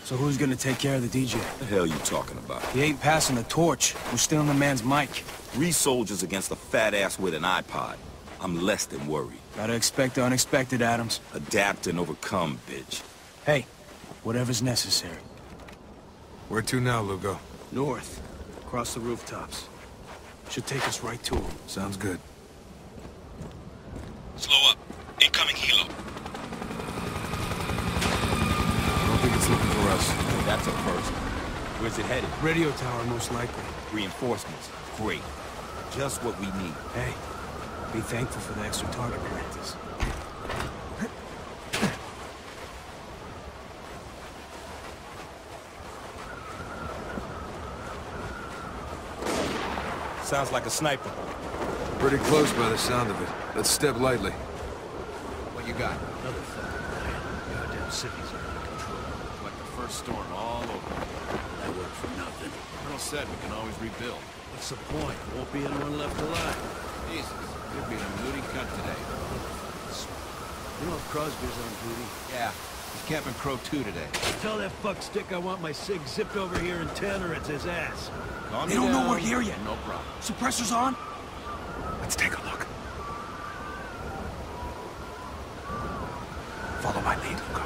So who's gonna take care of the DJ? The hell you talking about? He ain't passing the torch. Who's stealing the man's mic? 3 soldiers against a fat ass with an iPod. I'm less than worried. Gotta expect the unexpected, Adams. Adapt and overcome, bitch. Hey, whatever's necessary. Where to now, Lugo? North, across the rooftops. Should take us right to him. Sounds good. Slow up. Incoming helo. I don't think it's looking for us. That's a first. Where's it headed? Radio tower, most likely. Reinforcements. Great. Just what we need. Hey, be thankful for the extra target practice. Sounds like a sniper. Pretty close by the sound of it. Let's step lightly. What you got? Another fucking riot. Goddamn cities are out of control. Like the first storm all over. That worked for nothing. Colonel said we can always rebuild. What's the point? There won't be anyone left alive. Jesus, you're being a moody cunt today. You know if Crosby's on duty? Yeah. He's camping Crow 2 today. Tell that fuckstick I want my SIG zipped over here in 10 or it's his ass. They don't know we're here yet. No problem. Suppressor's on? Let's take a look. Follow my lead, Lugo.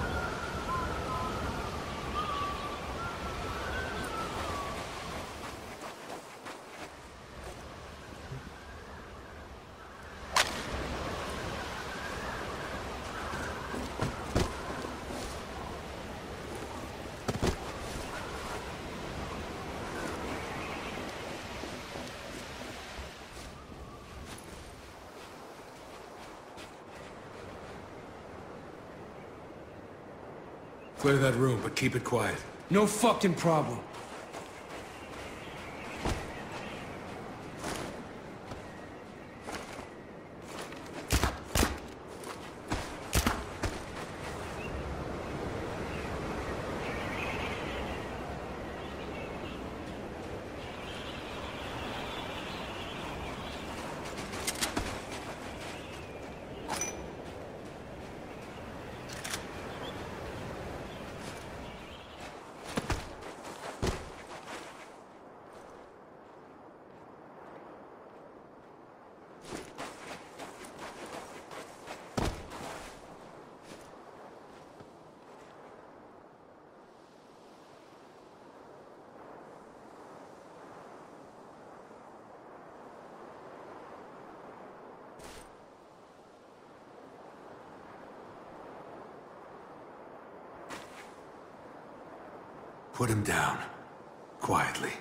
Clear that room, but keep it quiet. No fucking problem. Put him down. Quietly.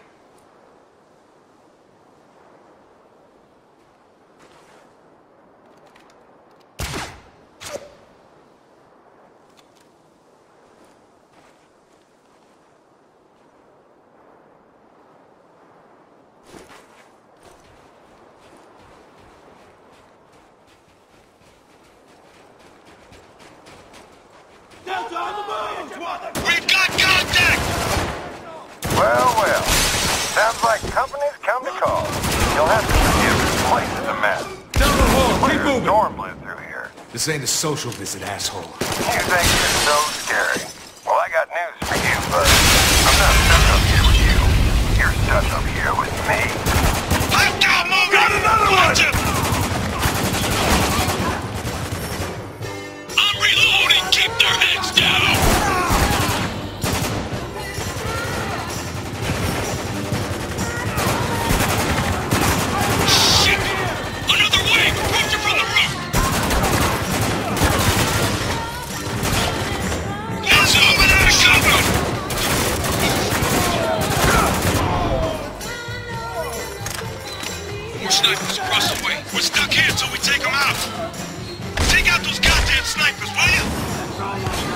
We've got contact! Well, well. Sounds like company's come to call. You'll have to forgive this place is a mess. Down the hall! Keep There's a moving! storm blew through here. This ain't a social visit, asshole. You think you're so scary. Well, I got news for you, bud. I'm not stuck up here with you. You're stuck up here with me. I've got moving! Got another one! I'm reloading! Keep their heads down! Shit! Another wave! Approaching from the roof! Let's open our cover! More snipers across the way. We're stuck here until we take them out. Take out those goddamn snipers, will you?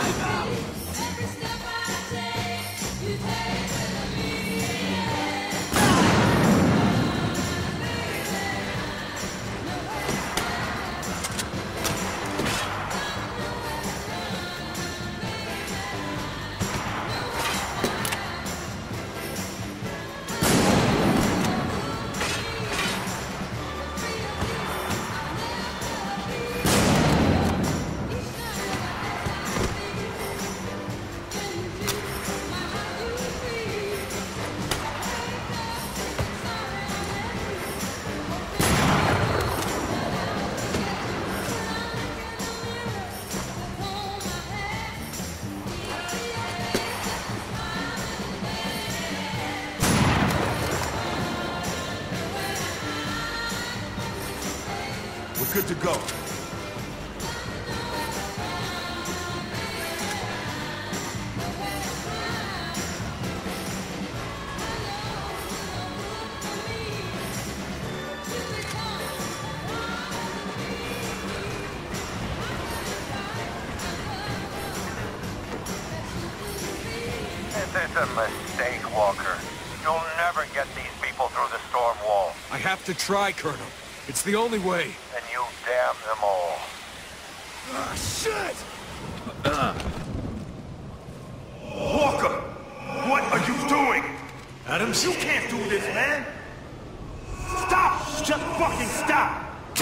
good to go. This is a mistake, Walker. You'll never get these people through the storm wall. I have to try, Colonel. It's the only way. And you damn them all. Ah, shit! Walker, what are you doing? Adams, you can't do this, man. Stop! Just fucking stop!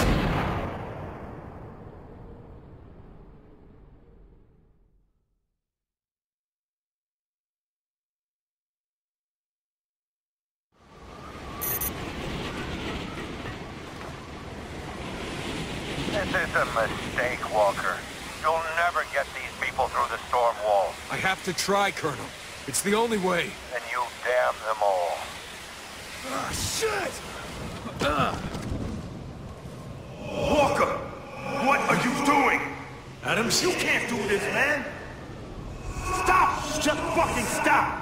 This is a mistake, Walker. You'll never get these people through the storm wall. I have to try, Colonel. It's the only way. And you damn them all. Ah, shit! Walker, what are you doing? Adams, you can't do this, man. Stop! Just fucking stop!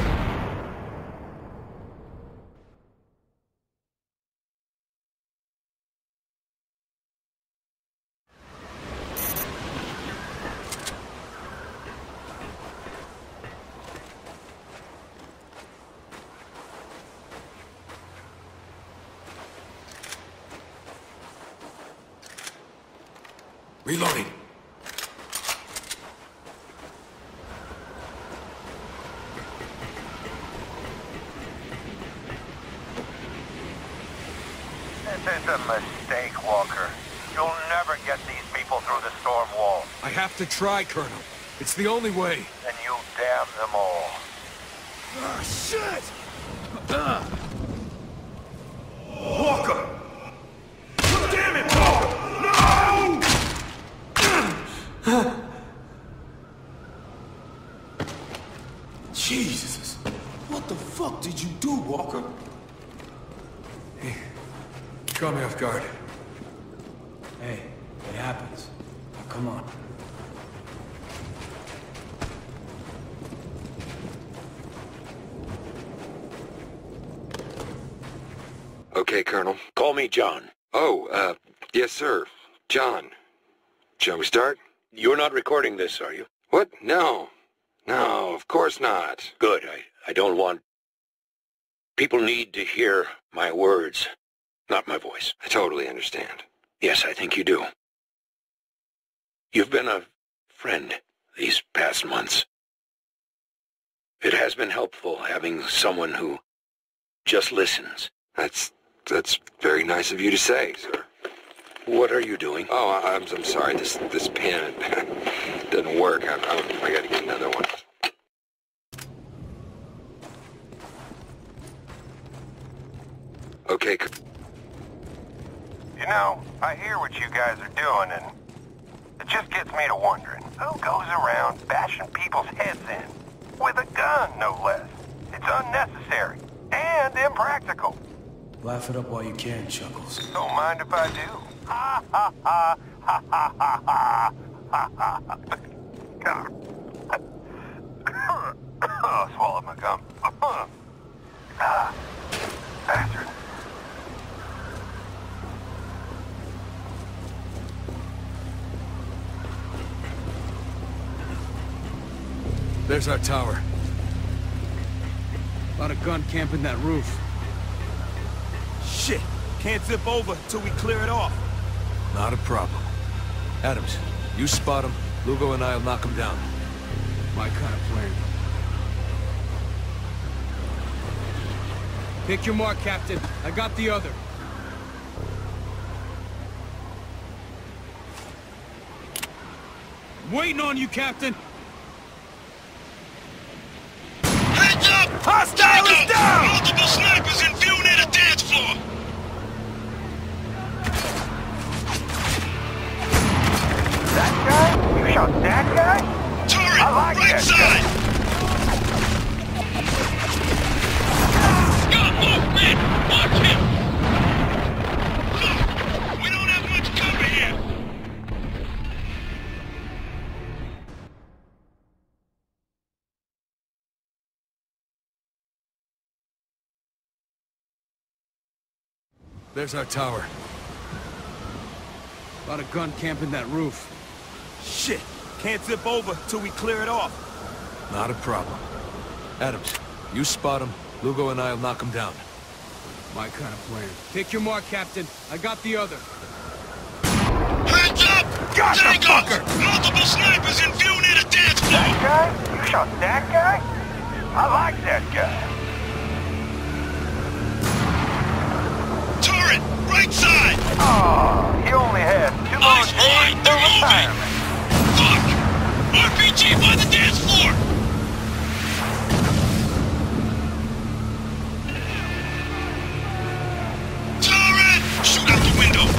Reloading. This is a mistake, Walker. You'll never get these people through the storm wall. I have to try, Colonel. It's the only way. And you damn them all. Ah, shit! Walker! Damn it, Walker! No! Jesus. What the fuck did you do, Walker? Hey, caught me off guard. Hey, it happens. Now, come on. Okay, Colonel. Call me John. Oh, yes, sir. John. Shall we start? You're not recording this, are you? What? No. No, of course not. Good. I don't want... People need to hear my words, not my voice. I totally understand. Yes, I think you do. You've been a friend these past months. It has been helpful having someone who just listens. That's very nice of you to say, sir. What are you doing? Oh, I'm sorry. This pen doesn't work. I gotta get another one. Okay. You know, I hear what you guys are doing, and it just gets me to wondering, who goes around bashing people's heads in? With a gun, no less. It's unnecessary and impractical. Laugh it up while you can, Chuckles. Don't mind if I do. Ha ha ha ha ha ha ha ha ha. God. Swallowed my gum. Bastard. There's our tower. About a gun camping that roof. Shit! Can't zip over till we clear it off. Not a problem. Adams, you spot him. Lugo and I'll knock him down. My kind of plan. Pick your mark, Captain. I got the other. Waiting on you, Captain. Heads up! Hostile is down! Multiple snipers in view near the dance floor! That guy? You shot that guy? Turret! I like right that side! Got movement! Watch him! Look! We don't have much cover here! There's our tower. A lot of gun camp in that roof. Shit! Can't zip over till we clear it off. Not a problem. Adams, you spot him. Lugo and I'll knock him down. My kind of plan. Take your mark, Captain. I got the other. Hands up! Tango! Multiple snipers in view near the dance floor! That guy? You shot that guy? I like that guy. Turret! Right side! Oh, he only had 2 more Eyes wide! days They're till moving! retirement. Fuck! RPG by the dance floor! Turret! Shoot out the window!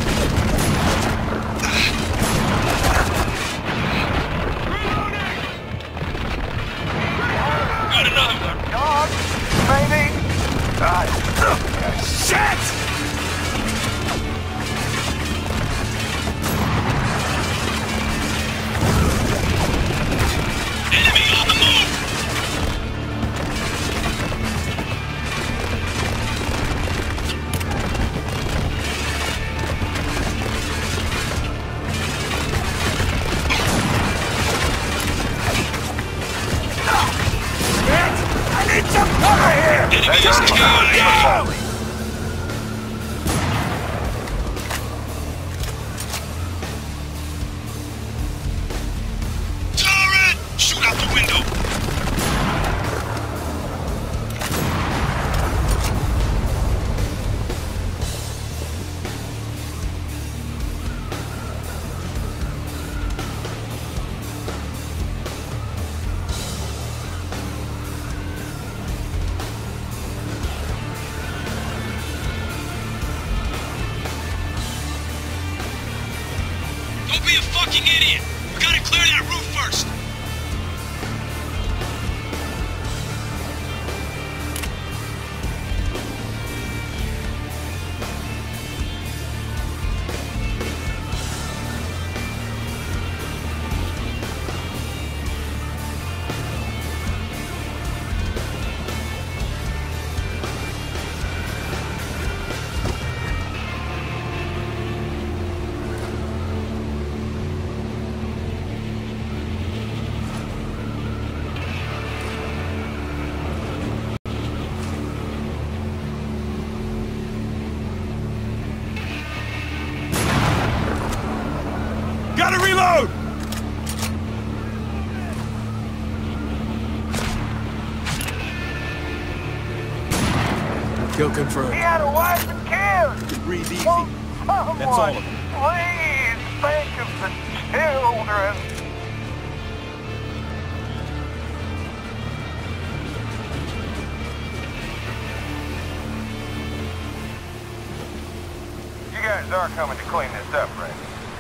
Got another one! Dog, maybe? Shit! Enemy on the move! I need some cover here! Enemy is KIA! Turret! Shoot out the window! Don't be a fucking idiot! We gotta clear that roof first! Gotta reload! Kill confirmed. He had a wife and kids! Breathe easy. Oh, someone, That's all of it. please think of the children! You guys are coming to clean this up, right?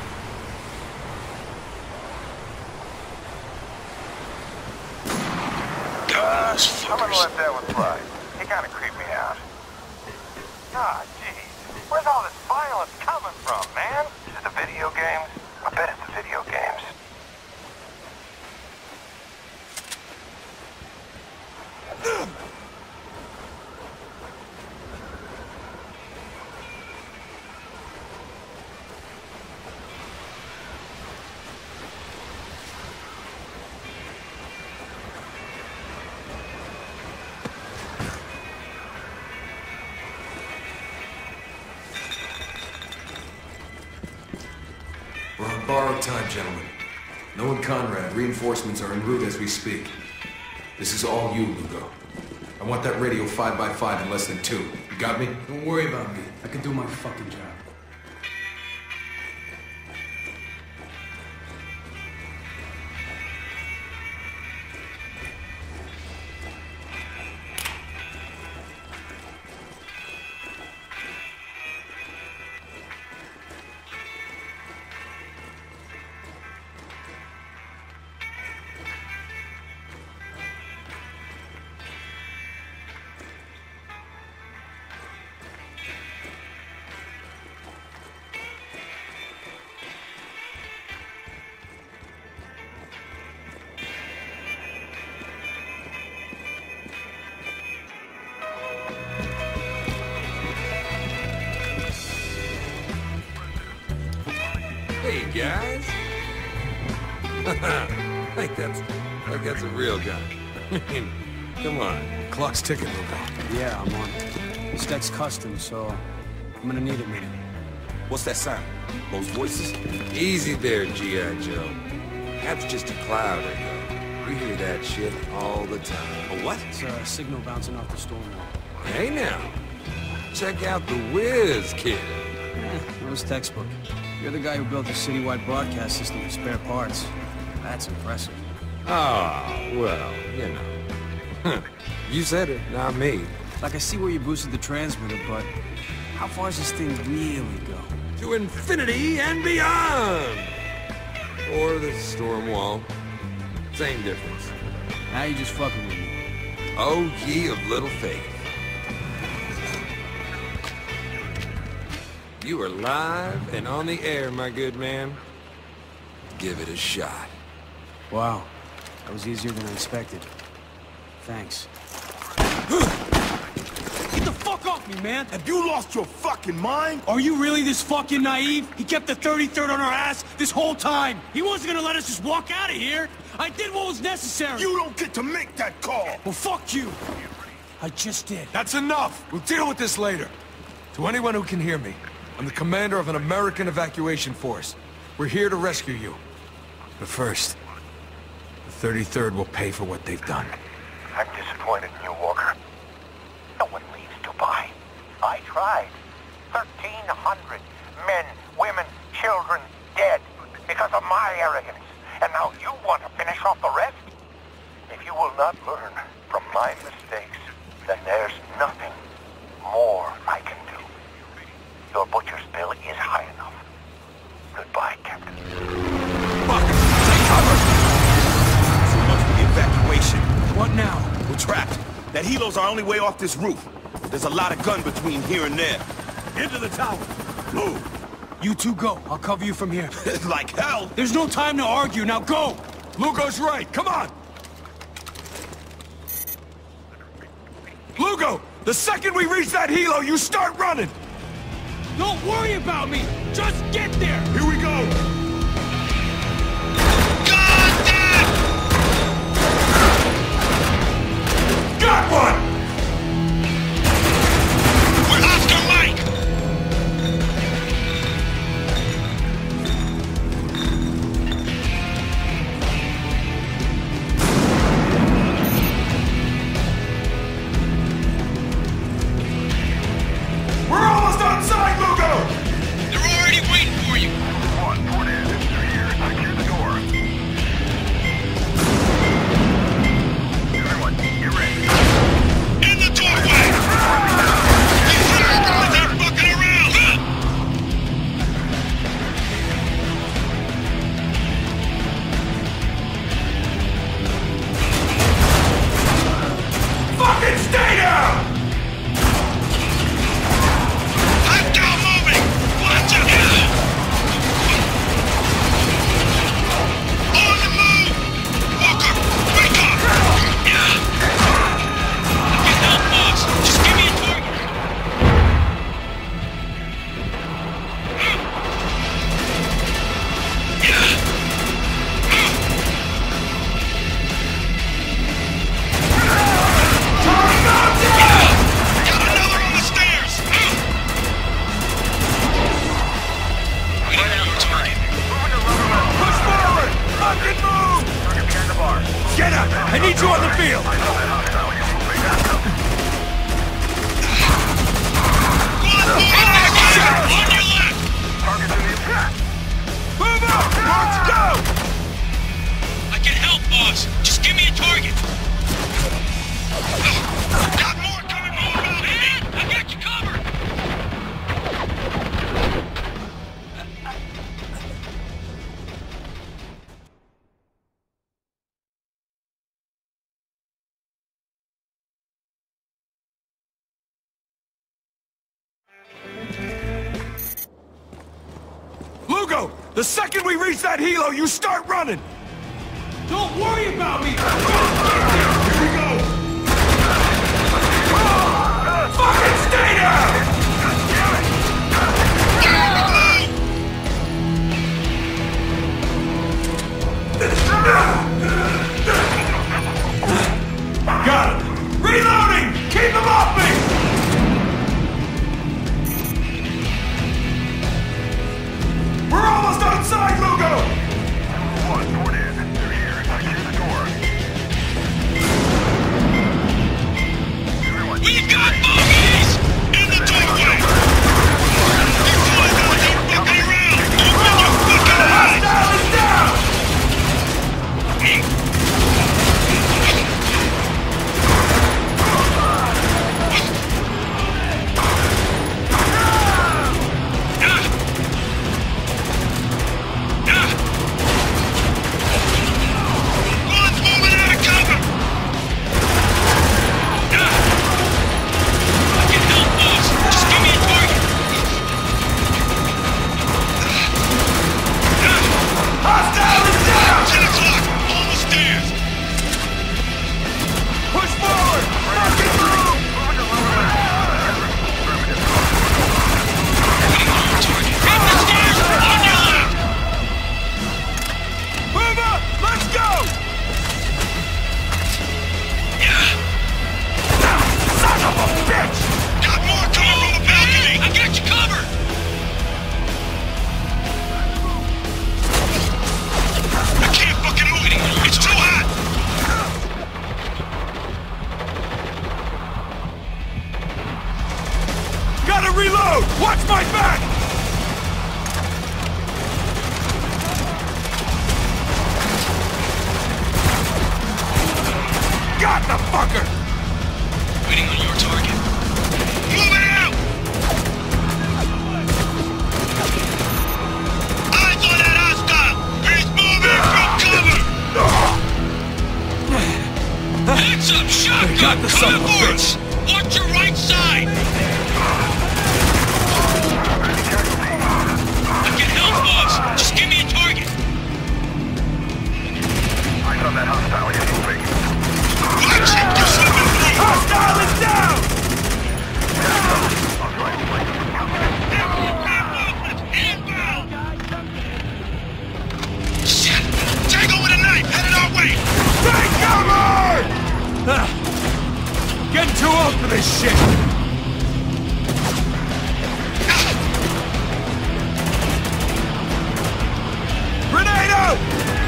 Got those I'm gonna fuckers. let that one slide. He kinda creeped me out. Ah, jeez. Where's all this violence coming from, man? Is it the video games? I bet it's the video games. We're on borrowed time, gentlemen. No and Conrad, reinforcements are en route as we speak. This is all you, Lugo. I want that radio 5x5 in less than 2. You got me? Don't worry about me. I can do my fucking job. like that's a real gun. I mean, come on. Clock's ticking, Lugo. Yeah, I'm on. Stet's custom, so I'm gonna need it, man. What's that sound? Those voices? Easy there, G.I. Joe. That's just a cloud echo. We hear that shit all the time. A what? It's a signal bouncing off the storm wall. Hey now, check out the Whiz Kid. That was textbook. You're the guy who built the citywide broadcast system for spare parts. That's impressive. Oh, well, you know. You said it, not me. Like, I see where you boosted the transmitter, but how far does this thing really go? To infinity and beyond! Or the storm wall. Same difference. Now you're just fucking with me. Oh, ye of little faith. You are live and on the air, my good man. Give it a shot. Wow. That was easier than I expected. Thanks. Get the fuck off me, man! Have you lost your fucking mind? Are you really this fucking naive? He kept the 33rd on our ass this whole time! He wasn't gonna let us just walk out of here! I did what was necessary! You don't get to make that call! Well, fuck you! I just did. That's enough! We'll deal with this later. To anyone who can hear me, I'm the commander of an American evacuation force. We're here to rescue you. But first, the 33rd will pay for what they've done. I'm disappointed in you, Walker. No one leaves Dubai. I tried. 1,300 men, women, children dead because of my arrogance. And now you want to finish off the rest? If you will not learn from my mistakes, then there's nothing more I can do. Your butcher's bill is high enough. Goodbye, Captain. Fuck! Take cover! So much for the evacuation. What now? We're trapped. That helo's our only way off this roof. There's a lot of gun between here and there. Into the tower. Move! You two go. I'll cover you from here. Like hell! There's no time to argue. Now go! Lugo's right. Come on! Lugo! The second we reach that helo, you start running! Don't worry about me! Just get there! Here we go! Got one! We're Oscar Mike! We're almost outside, Lugo! They're already waiting for you! One, port in. Through here. Secure the door. Everyone, get ready. In the doorway! You guys ain't fucking around, huh? Fucking stay down! Hostile moving! Watch out! On the move! Walker, wake up! I can help, boss. Just give me a target. Got another on the stairs! We don't know your target. Push forward! Rock and move! Behind the bar. Get up! I need you on the field! Go on, move! On your left! Target's in the attack. Move up! Let's go! I can help, boss. Just give me a target. Got more coming more about, man! I got you covered! Lugo! The second we reach that helo, you start running! Don't worry about me! Here we go! Fucking stay down! Got him! Reloading! Keep him off me! We're almost outside, Lugo! 1, port in. They're here. Secure the door. Everyone, We got bogeys! In the doorway! These boys ain't fucking around! Open your fucking eyes! Hostile is down! One's moving out of cover! I can help, boss. Just give me a target. Hostile is down! 10 o'clock! Almost there! Push forward! Fucking through! Target. Hit the stairs! On your left! Move up! Let's go! Yeah! Son of a bitch! Got more coming from the balcony! I got you covered! I can't fucking move anymore! It's too hot! Gotta reload! Watch my back! Got the fucker! Waiting on your target. Moving out! Eyes on that hostile! He's moving from cover! Heads up, shotgun! Got the son of a Coming for bitch. us! Watch your right side! I can help, boss! Just give me a target! I saw that hostile is moving. Watch it! You're slipping through! Hostile is down! Inbound! Shit! Tango with a knife! Headed our way! Take cover! Getting too old for this shit! Grenade out!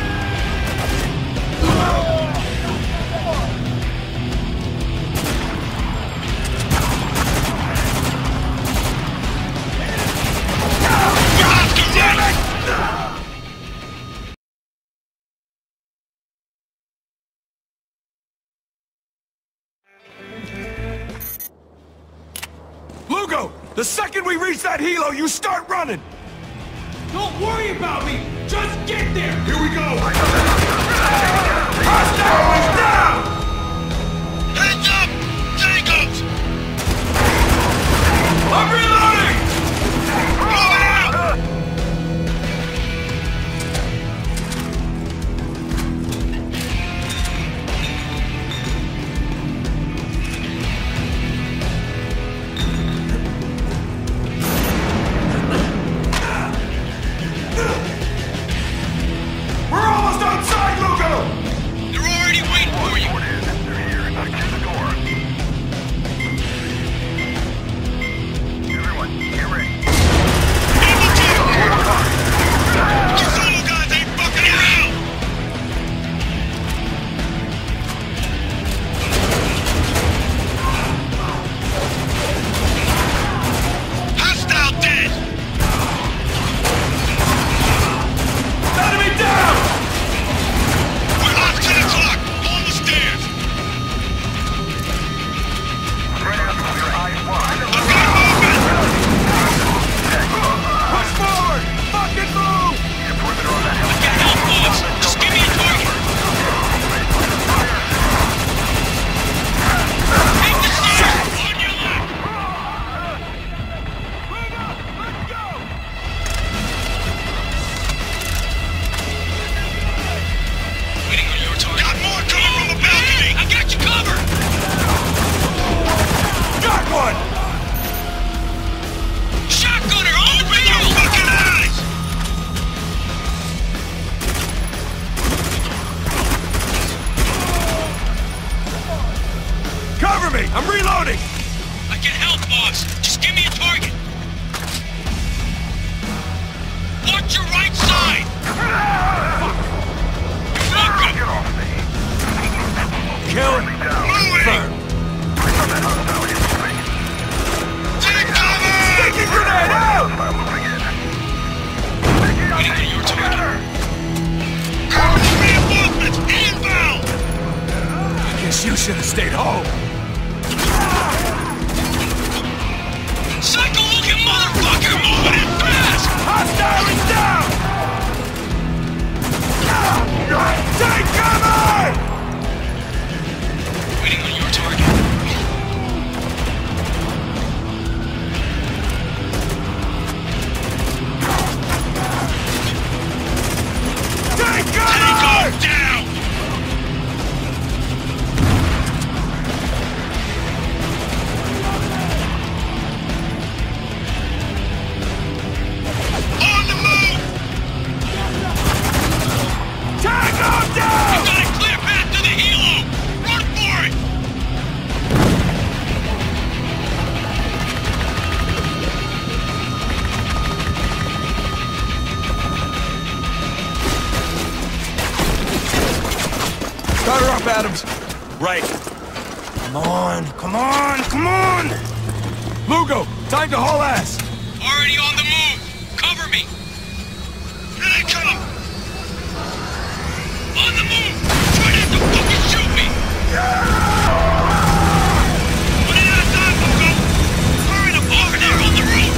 Damn it! Lugo! The second we reach that helo, you start running! Don't worry about me! Just get there! Here we go! Hostile is down! Heads up! Tangos! I'm reloading! Moving out! We're almost outside! Cover me! I'm reloading! I can help, boss. Just give me a target. Watch your right side! Fuck! Get off me. Kill! Moving! Take cover! Taking grenade out! Waiting on your target. Reinforcements inbound! Guess you should have stayed home. Psycho-looking motherfucker moving in fast! Hostile is down! Take cover! Waiting on your target. Take Take cover! him down! On the move! Take him down! We've got a clear path to the helo! Run for it! Start her up, Adams. Right. Come on, come on, come on! Lugo, time to haul ass. Already on the move! Cover me! Here they come! On the move! Try not to fucking shoot me! Running out of time, Lugo! Hurry up over there on the roof!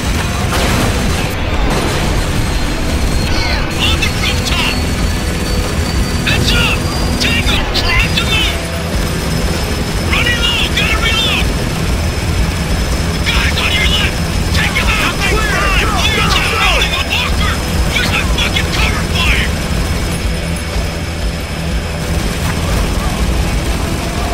On the rooftop! Heads up! Tango, trying to move! Running low, gotta reload! Guys on your left! Take him out! Clear out building on Walker! Where's my fucking cover fire?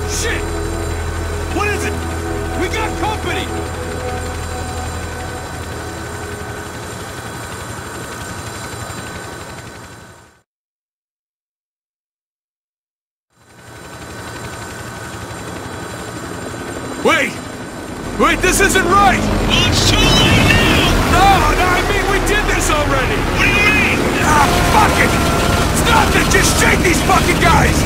Shit! What is it? We got company! Wait! Wait, this isn't right! Well, it's too late now! No, I mean, we did this already! What do you mean? Ah, fuck it! Stop it! Just shake these fucking guys!